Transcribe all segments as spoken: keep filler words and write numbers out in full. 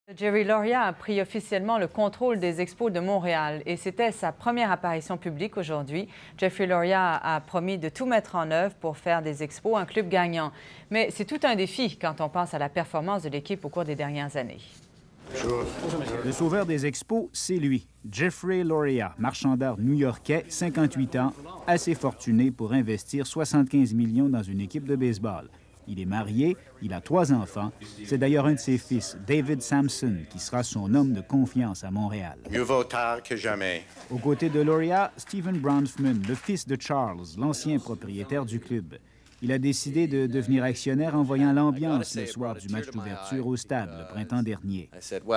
Jerry Loria a pris officiellement le contrôle des Expos de Montréal et c'était sa première apparition publique aujourd'hui. Jeffrey Loria a promis de tout mettre en œuvre pour faire des Expos un club gagnant. Mais c'est tout un défi quand on pense à la performance de l'équipe au cours des dernières années. Le sauveur des Expos, c'est lui, Jeffrey Loria, marchand d'art new-yorkais, cinquante-huit ans, assez fortuné pour investir soixante-quinze millions dans une équipe de baseball. Il est marié, il a trois enfants. C'est d'ailleurs un de ses fils, David Samson, qui sera son homme de confiance à Montréal. Mieux vaut tard que jamais. Aux côtés de Loria, Stephen Bronfman, le fils de Charles, l'ancien propriétaire du club. Il a décidé de devenir actionnaire en voyant l'ambiance le soir du match d'ouverture au stade le printemps dernier.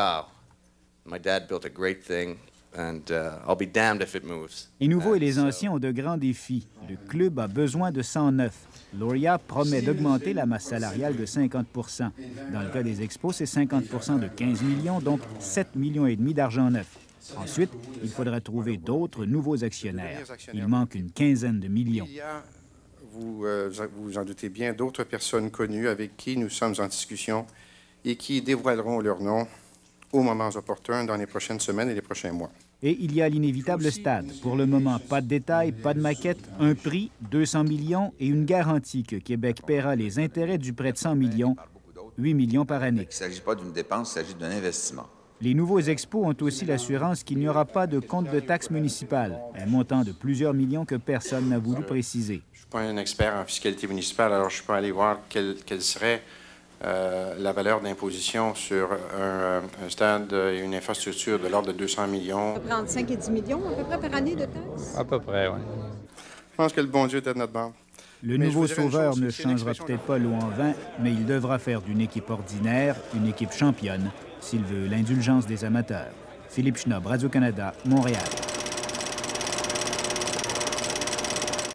Les nouveaux et les anciens ont de grands défis. Le club a besoin de sang neuf. Loria promet d'augmenter la masse salariale de cinquante pour cent. Dans le cas des Expos, c'est cinquante pour cent de quinze millions, donc sept millions et demi d'argent neuf. Ensuite, il faudra trouver d'autres nouveaux actionnaires. Il manque une quinzaine de millions. Il y a, vous euh, vous en doutez bien, d'autres personnes connues avec qui nous sommes en discussion et qui dévoileront leur nom aux moments opportuns dans les prochaines semaines et les prochains mois. Et il y a l'inévitable stade. Pour le moment, pas de détails, pas de maquette, un prix, deux cents millions et une garantie que Québec paiera les intérêts du prêt de cent millions, huit millions par année. Il ne s'agit pas d'une dépense, il s'agit d'un investissement. Les nouveaux expos ont aussi l'assurance qu'il n'y aura pas de compte de taxes municipales, un montant de plusieurs millions que personne n'a voulu préciser. Je ne suis pas un expert en fiscalité municipale, alors je peux aller voir quelle, quelle serait Euh, la valeur d'imposition sur un, un stade et une infrastructure de l'ordre de deux cents millions. Ça prend entre cinq et dix millions à peu près par année de taxes? À peu près, oui. Je pense que le bon Dieu est à notre bord. Le mais nouveau sauveur ne changera peut-être pas l'eau en vin, mais il devra faire d'une équipe ordinaire une équipe championne s'il veut l'indulgence des amateurs. Philippe Schnob, Radio-Canada, Montréal.